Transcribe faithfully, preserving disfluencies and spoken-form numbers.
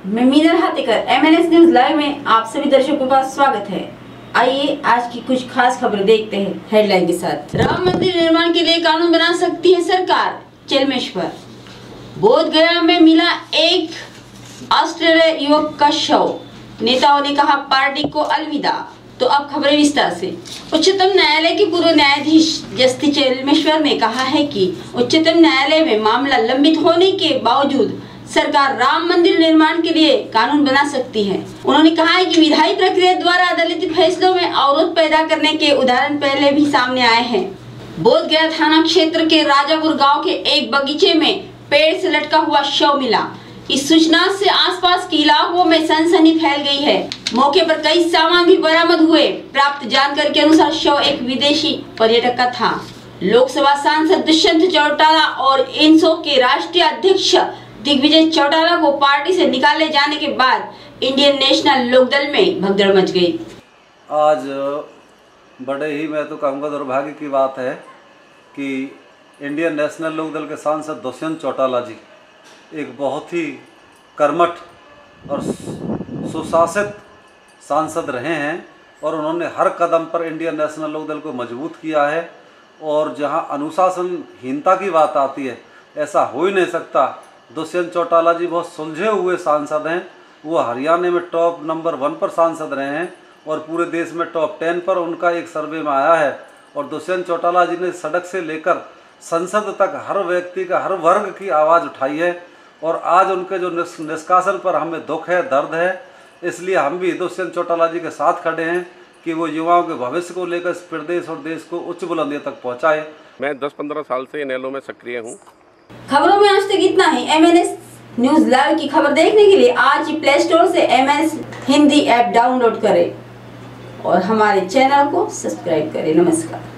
मैं Minal Hathikar M N S news live में आप सभी दर्शकों का स्वागत है। आइए आज की कुछ खास खबरें देखते हैं हेडलाइन के साथ। राम मंदिर निर्माण के लिए कानून बना सकती है सरकार, चेलमेश्वर। बोध गया में मिला एक ऑस्ट्रेलियाई युवक का शव, नेताओं ने कहा पार्टी को अलविदा। तो अब खबरें विस्तार से। उच्चतम न्यायालय के पूर्व न्यायाधीश जस्टिस चेलमेश्वर ने कहा है कि उच्चतम न्यायालय में मामला लंबित होने के बावजूद सरकार राम मंदिर निर्माण के लिए कानून बना सकती है। उन्होंने कहा है कि विधायी प्रक्रिया द्वारा अदालती फैसलों में अवरोध पैदा करने के उदाहरण पहले भी सामने आए हैं। बोध गया थाना क्षेत्र के राजापुर गांव के एक बगीचे में पेड़ से लटका हुआ शव मिला। इस सूचना से आसपास के इलाकों में सनसनी फैल गई है। मौके पर कई सामान भी बरामद हुए। प्राप्त जानकारी के अनुसार शव एक विदेशी पर्यटक का था। लोकसभा सांसद दुष्यंत चौटाला और इनसो के राष्ट्रीय अध्यक्ष दिग्विजय चौटाला को पार्टी से निकाले जाने के बाद इंडियन नेशनल लोकदल में भगदड़ मच गई। आज बड़े ही मैं तो कहूँगा दुर्भाग्य की बात है कि इंडियन नेशनल लोकदल के सांसद दुष्यंत चौटाला जी एक बहुत ही कर्मठ और सुशासित सांसद रहे हैं और उन्होंने हर कदम पर इंडियन नेशनल लोकदल को मजबूत किया है। और जहां अनुशासनहीनता की बात आती है, ऐसा हो ही नहीं सकता। दुष्यंत चौटाला जी बहुत सुलझे हुए सांसद हैं। वो हरियाणा में टॉप नंबर वन पर सांसद रहे हैं और पूरे देश में टॉप टेन पर उनका एक सर्वे में आया है। और दुष्यंत चौटाला जी ने सड़क से लेकर संसद तक हर व्यक्ति का, हर वर्ग की आवाज़ उठाई है। और आज उनके जो निष्कासन पर हमें दुख है, दर्द है, इसलिए हम भी दुष्यंत चौटाला जी के साथ खड़े हैं कि वो युवाओं के भविष्य को लेकर इस प्रदेश और देश को उच्च बुलंदियों तक पहुंचाए। मैं दस पंद्रह साल से इनेलो में सक्रिय हूं। खबरों में आज तक इतना ही। M N S news live की खबर देखने के लिए आज ही प्ले स्टोर से M N S Hindi app download करें और हमारे चैनल को सब्सक्राइब करें। नमस्कार।